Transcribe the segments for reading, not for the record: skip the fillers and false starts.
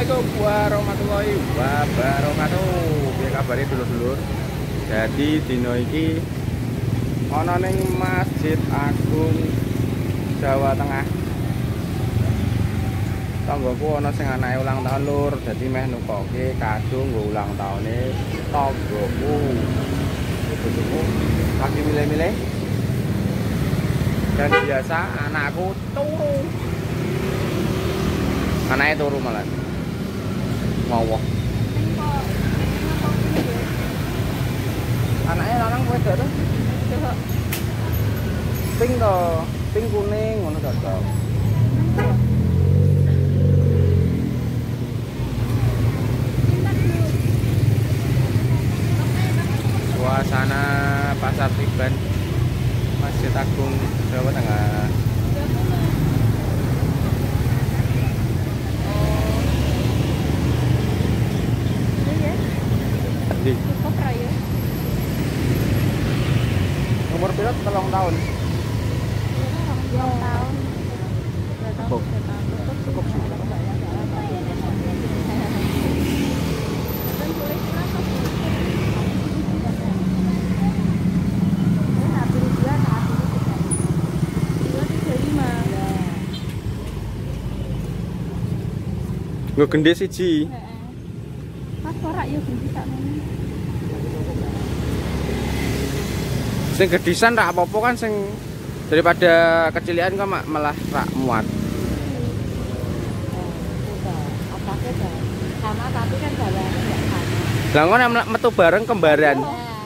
Assalamualaikum warahmatullahi wabarakatuh. Piye kabare dulur-dulur? Jadi dino iki ana ning Masjid Agung Jawa Tengah. Tanggoku ana sing anake ulang tahun lur, dadi meh nukoke kado nggo ulang tahune tanggoku. Bojoku lagi milih-milih. Dan biasa anakku turu. Anaknya turu malah. Ngowok. Anaknya lanang wedok tuh. Pink toh, pink kuning ngono cocok. Suasana Pasar Tiban Masjid Agung Jawa Tengah. Cukup raya. Umur pilot 3 tahun. 2 tahun. Cukup. Cukup sih. Gue gede siji. Pas ora yo gede sakmene. Sing gedisan rak apa-apa kan sing daripada kecilian kok malah rak muat. Sama tapi kan jalannya enggak sama. Lah ngono metu bareng kembaran.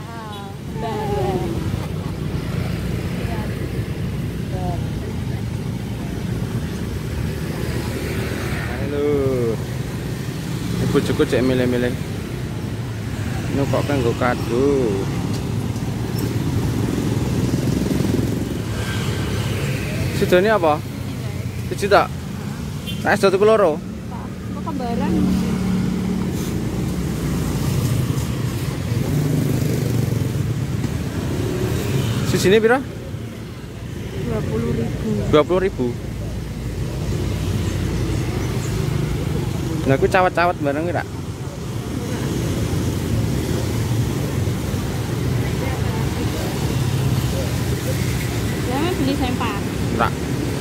Halo. Ibu cukup cek milih-milih. Ini kok nggo kado. Sidone apa? Siji tak? Tak es tuku loro. Kok kembaran? Sijine pira? 20.000. 20.000. Nah, aku cawat-cawat bareng ora? Jangan beli sempak. Ora.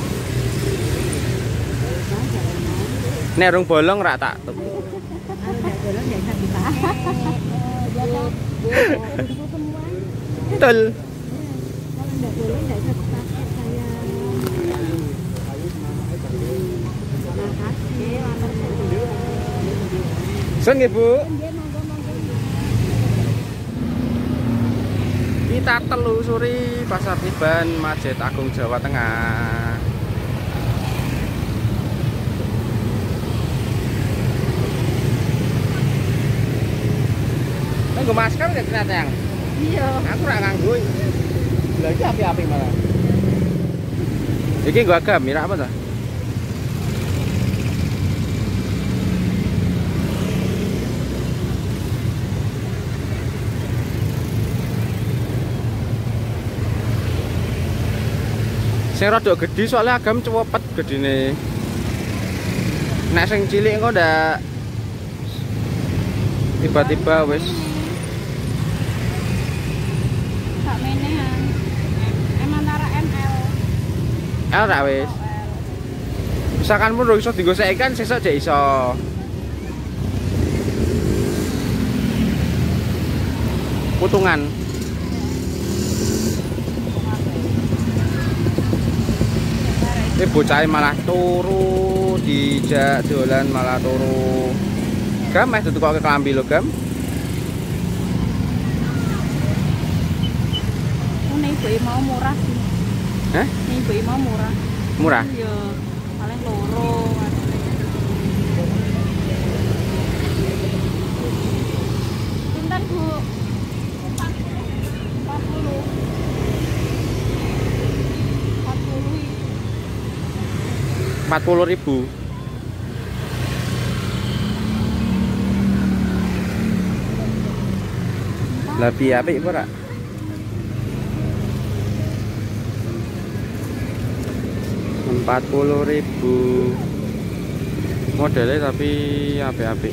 Nek rung bolong rak tak tuku. Betul. Sen Ibu. Kita telusuri Pasar Tiban Masjid Agung Jawa Tengah. Nggo masker ya ternyata yang. Iya. Aku ora nganggo. Lha iki api-api malah. Iki nggo agam, mira apa to? Sing rada gedhi soalnya agam cepet gedine. Nek sing cilik engko ndak tiba-tiba wis Sakmenean. Antara ML. L ra wis. Misalkan pun iso digoseki kan sesuk jek iso. Putungan. Ini bocah malah turu dijak dolan malah turu. Gam meh tutup ke kelambi lo Gam. Ini ibu mau murah sih. Hah? Ini ibu mau murah. Murah? Iya, paling loro. Pinten Bu? 40. 40.000. Lah piye apik apa ora? 40.000. Modelnya tapi apik-apik.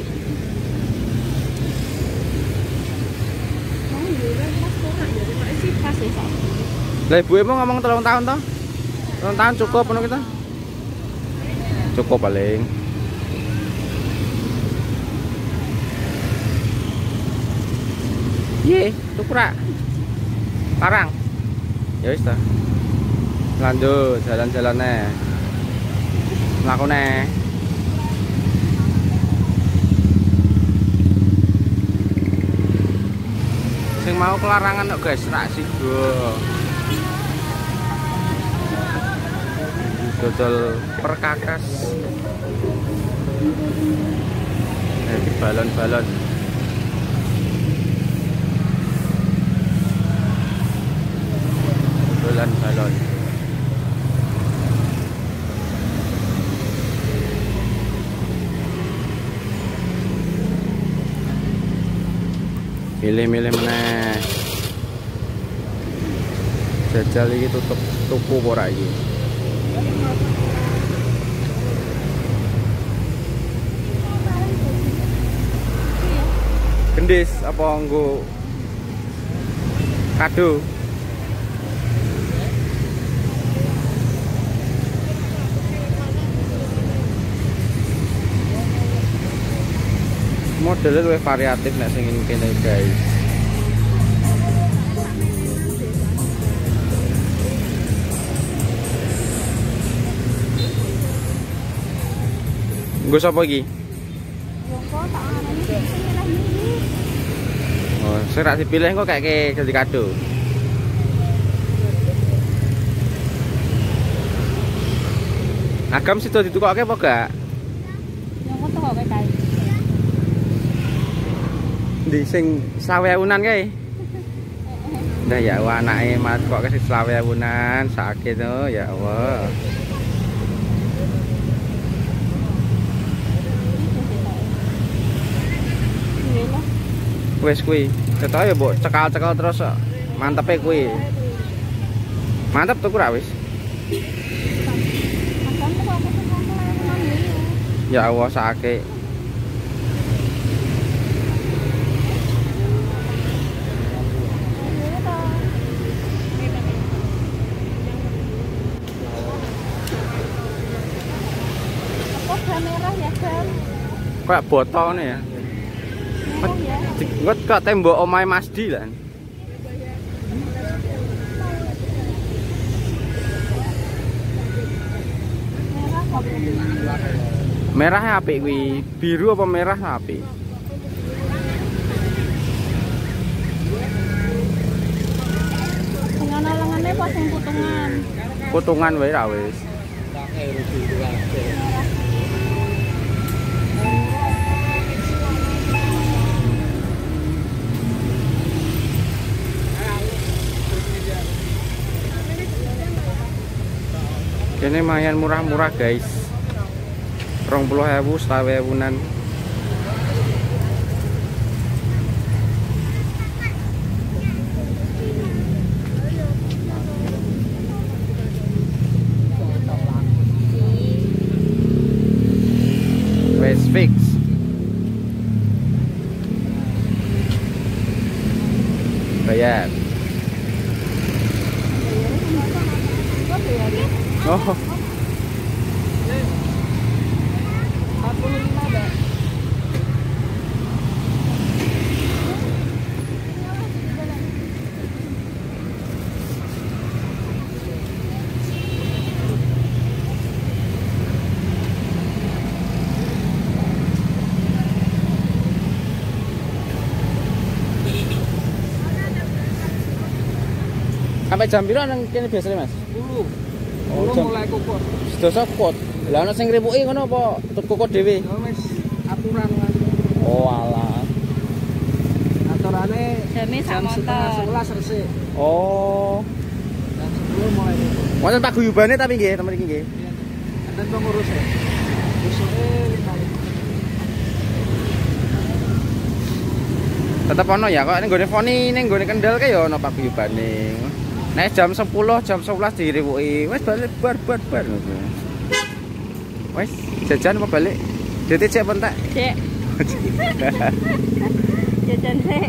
Lah ibu emang ngomong 3 tahun toh? 3 tahun cukup penuh kita? Cukup paling. Ye, tukrak. Parang. Ya wis ta. Lanjut jalan-jalannya. Mlakune. Sing mau kelarangan kok guys, rak sido. Dodol perkakas. Ini balon-balon. Balon. Milih-milih meneh. Jajal iki tutup tuku ora iki. Gendis apa nggo kado? Modelnya lebih variatif nek sing kene guys. Nggo sapa iki? Oh, sing rak dipilih kok kayak jadi kado. Agam situ ditukokke apa gak? Yang foto kok kae. Di sing 20.000-an kae. Ndah ya Allah anake mat kok kasih 20.000-an sakit to ya Allah. Wes kuwi. Ketoke ya mbok cekal-cekal terus mantepe kuwi. Mantep tuh ora wis. Ya Allah sakit. Merah ya, Bang. Kayak botol nih ya. Ngot kok tembok omahe Mas Di lan. Merah apik kuwi. Biru apa merah apik? Sing ana lengene apa sing putungan? Putungan wae ra wis. Ini lumayan murah-murah guys. 20.000, 20.000-an. Wes fix. Bayar. Oh. 45 ada. Sampai jam piro nang kene biasane Mas? 10. Oh, mulai kokot. Sedoso kokot. Lah ana sing ngripuki ngono apa tut kokot dhewe? Ya wis aturan lah. Oh alah. Aturane jam 11 resik. Oh. Jam 10 mulai. Wonten paguyubane tapi nggih temen iki nggih. Enten pengurus e. Besuke tetep ono ya kok ning gone Foni ning gone Kendal ke ya ono paguyubane. Nek jam 10, jam 11 diriwuki. Wis balik bar. Wis jajan apa balik? Jadi cek pentek. Cek. Jajan sih.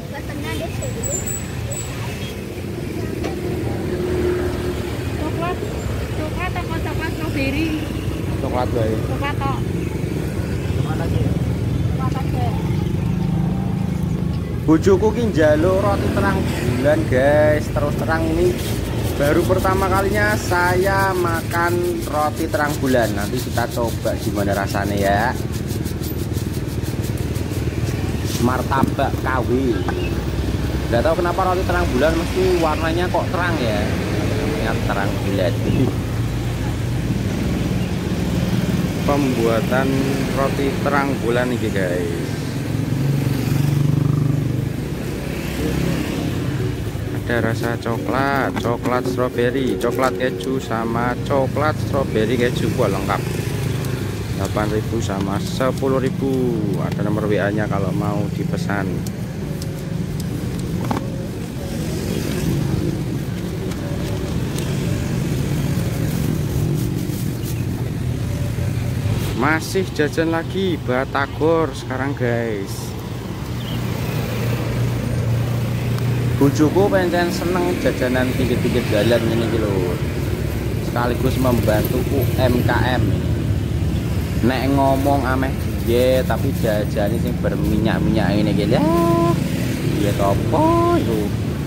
Coklat apa coklat strawberry? Coklat wae. Coklat tok. Coklat aja. Coklat aja. Bojoku ki njaluk roti terang bulan, guys. Terus terang ini baru pertama kalinya saya makan roti terang bulan. Nanti kita coba gimana rasanya ya. Martabak KW. Gak tahu kenapa roti terang bulan mesti warnanya kok terang ya. Namanya terang bulan. Pembuatan roti terang bulan ini, guys. Ada rasa coklat, coklat strawberry, coklat keju sama coklat strawberry keju. Wah, lengkap. 8.000 sama 10.000. Ada nomor WA-nya kalau mau dipesan. Masih jajan lagi batagor sekarang, guys. Bojoku pancen seneng jajanan pinggir-pinggir jalan ini gitu loh. Sekaligus membantu UMKM ini. Nek ngomong ameh ye tapi jajane sing berminyak-minyak ini gitu ya. Ya topo itu.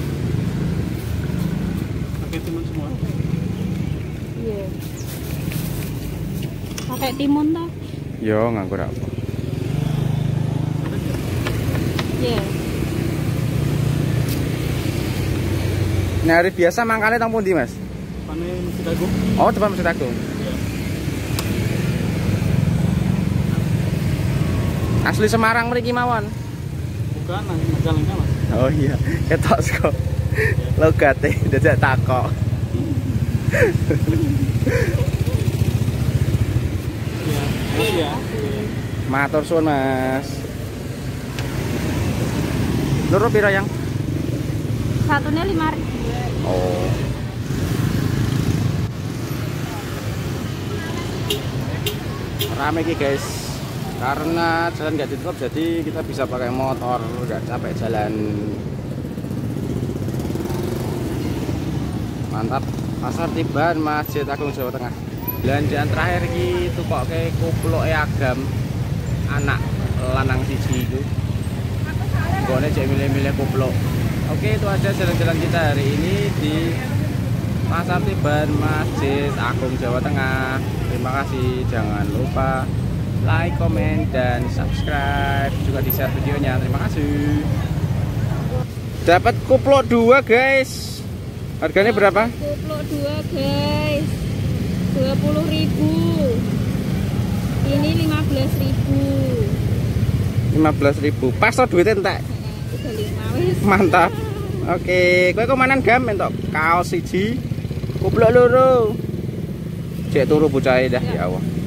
Pakai timun semua. Iya. Pakai timun toh? Yo nganggur apa? Iya. Nah, hari biasa mangkane teng pundi, Mas? Pane Masjid Agung. Oh, depan Masjid Agung. Iya. Asli Semarang mriki mawon. Bukan, nang Majalengka, Mas. Oh iya, ketok kok. Logate dadak takok. Iya, Mas ya. Matur suwun, Mas. Loro pira yang? Satunya 5.000. Oh. Rame ki, guys. Karena jalan nggak ditutup, jadi kita bisa pakai motor, nggak capek jalan. Mantap. Pasar Tiban, Masjid Agung, Jawa Tengah. Belanjaan terakhir gitu kok kayak kuploke Agam. Anak lanang siji itu. Gone cek milih-milih kuplok. Oke, itu aja jalan-jalan kita hari ini di Pasar Tiban, Masjid Agung, Jawa Tengah. Terima kasih. Jangan lupa like, komen, dan subscribe. Juga di share videonya. Terima kasih. Dapat kuplok 2, guys. Harganya berapa? Kuplok 2, guys. 20.000. Ini 15.000. 15.000. Pas to duitnya entek. 35 wis. Mantap. Oke, kowe komanan gam entuk kaos siji, kuplok loro. Cek turu bocahe dah ya Allah.